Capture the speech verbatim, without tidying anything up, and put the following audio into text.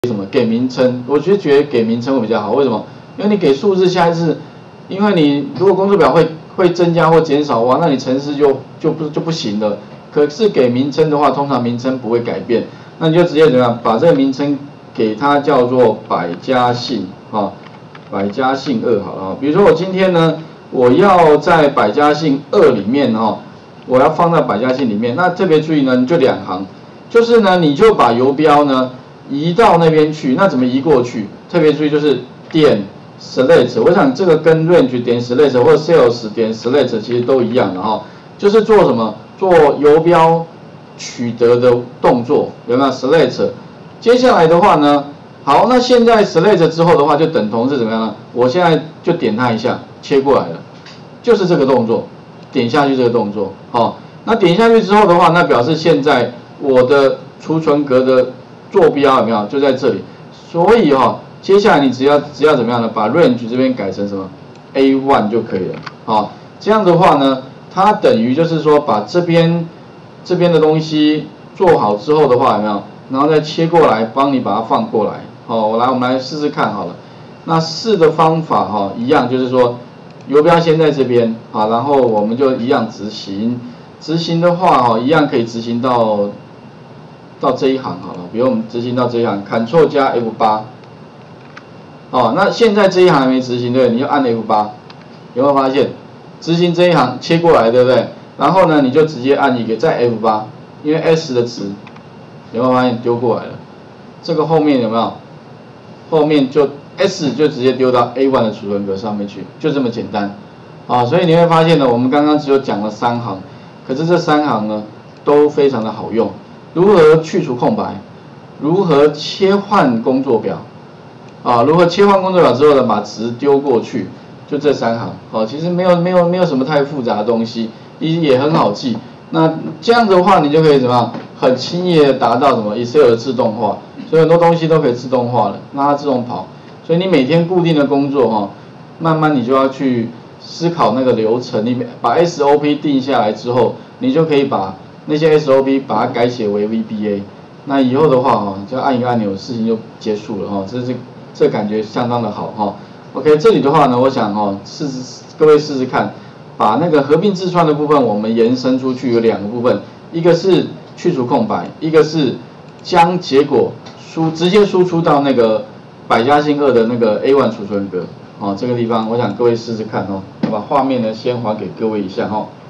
什么？给名称，我就觉得给名称会比较好。为什么？因为你给数字，下一次，因为你如果工作表会会增加或减少，哇，那你程式就就不就不行了。可是给名称的话，通常名称不会改变，那你就直接怎么样？把这个名称给它叫做百家姓啊，百家姓二好了啊。比如说我今天呢，我要在百家姓二里面哈。我要放在百家姓里面，那特别注意呢，你就两行，就是呢，你就把游标呢移到那边去，那怎么移过去？特别注意就是点 select， 我想这个跟 range 点 select 或者 sales 点 select 其实都一样的哈，就是做什么？做游标取得的动作，有没有 select？ 接下来的话呢，好，那现在 select 之后的话，就等同是怎么样呢？我现在就点它一下，切过来了，就是这个动作。点下去这个动作，好，那点下去之后的话，那表示现在我的储存格的坐标有没有就在这里？所以哈、哦，接下来你只要只要怎么样呢？把 range 这边改成什么 A 一 就可以了，好，这样的话呢，它等于就是说把这边这边的东西做好之后的话，有没有？然后再切过来，帮你把它放过来，好，我来我们来试试看好了。那试的方法哈、哦，一样就是说。游标先在这边，好，然后我们就一样执行。执行的话，哈，一样可以执行到到这一行好了。比如我们执行到这一行 ，Ctrl 加 F 八，哦，那现在这一行还没执行，对，你就按 F 八，有没有发现？执行这一行切过来，对不对？然后呢，你就直接按一个再 F 八，因为 S 的值，有没有发现丢过来了？这个后面有没有？后面就。S 就直接丢到 A 一 的储存格上面去，就这么简单，啊，所以你会发现呢，我们刚刚只有讲了三行，可是这三行呢都非常的好用。如何去除空白，如何切换工作表，啊，如何切换工作表之后呢，把值丢过去，就这三行，哦、啊，其实没有没有没有什么太复杂的东西，也也很好记。那这样的话，你就可以怎么样，很轻易的达到什么 Excel 的自动化，所以很多东西都可以自动化了，让它自动跑。所以你每天固定的工作哈，慢慢你就要去思考那个流程，你把 S O P 定下来之后，你就可以把那些 S O P 把它改写为 V B A。那以后的话哈，就按一个按钮，事情就结束了哈，这是这感觉相当的好哈。OK， 这里的话呢，我想哈，试试各位试试看，把那个合并字串的部分我们延伸出去有两个部分，一个是去除空白，一个是将结果输直接输出到那个。百家姓二的那个 A 一 储存格，哦，这个地方我想各位试试看哦，我把画面呢先还给各位一下哦。